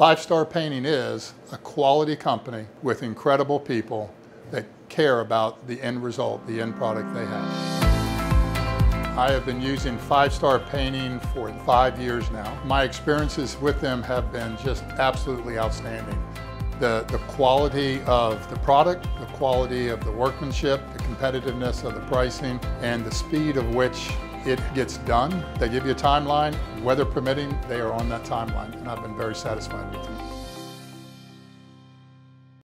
5-Star Painting is a quality company with incredible people that care about the end result, the end product they have. I have been using 5-Star Painting for 5 years now. My experiences with them have been just absolutely outstanding. The quality of the product, the quality of the workmanship, the competitiveness of the pricing, and the speed of which it gets done. They give you a timeline, weather permitting, they are on that timeline, and I've been very satisfied with them.